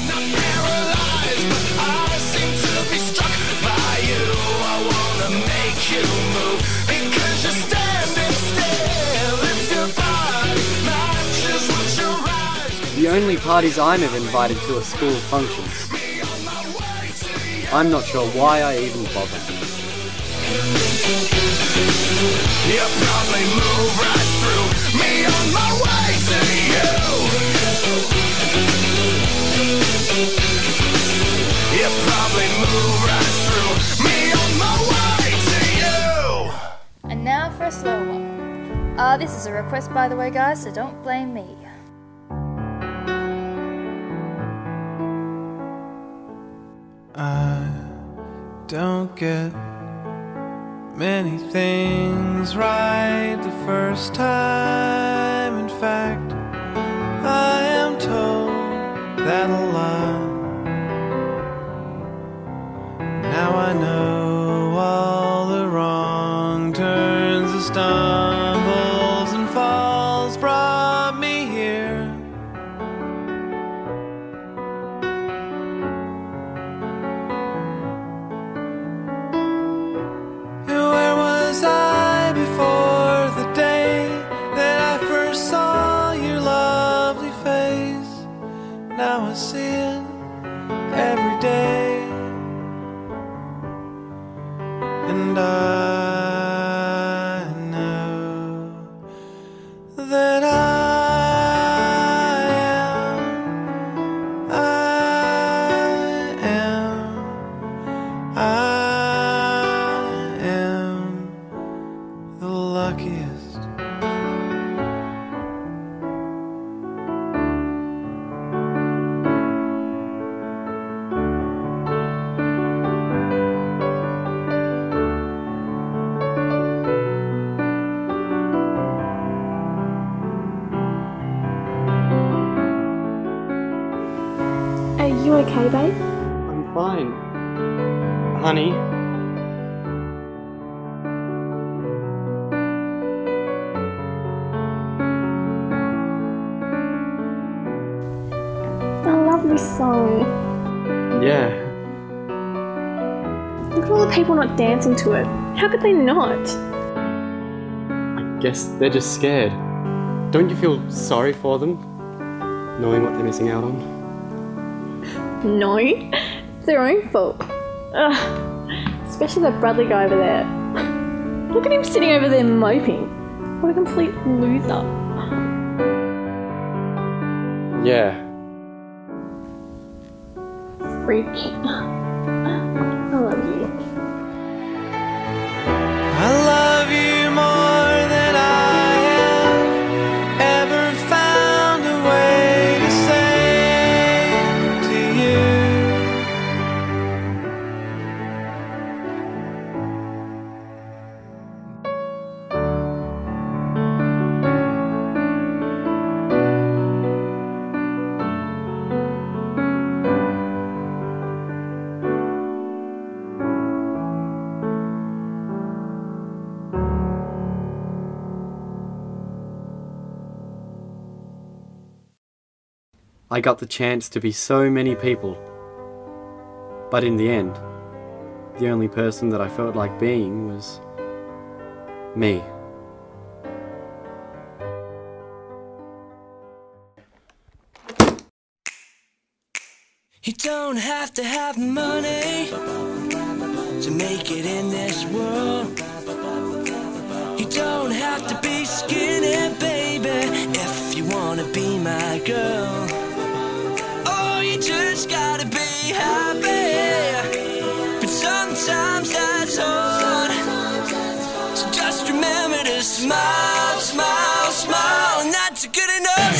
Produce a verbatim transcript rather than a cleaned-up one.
not paralyzed, but I seem to be struck by you. I wanna make you move because you're standing still. If your body matches what your eyes. The only parties I'm ever invited to are school functions. I'm not sure why I even bother. You probably move right through me on my way to you. You probably move right through me on my way to you. And now for a slow one. Ah, uh, this is a request by the way, guys, so don't blame me. I don't get many things right the first time. In fact, I am told that a lot. Now I know all the wrong turns, the stumbles and falls brought me here. Now I see it every day, and I know that I am, I am, I am the luckiest. Are you okay, babe? I'm fine. Honey. I love this song. Yeah. Look at all the people not dancing to it. How could they not? I guess they're just scared. Don't you feel sorry for them, knowing what they're missing out on? No, it's their own fault. Ugh. Especially that Bradley guy over there. Look at him sitting over there moping. What a complete loser. Yeah. Freak. I love you. I love you more than I have ever found a way to say to you. I got the chance to be so many people. But in the end, the only person that I felt like being was me. You don't have to have money to make it in this world. You don't have to be skinny, baby, if you wanna be my girl. Oh, you just gotta be happy, but sometimes that's hard. So just remember to smile, smile, smile, and that's good enough.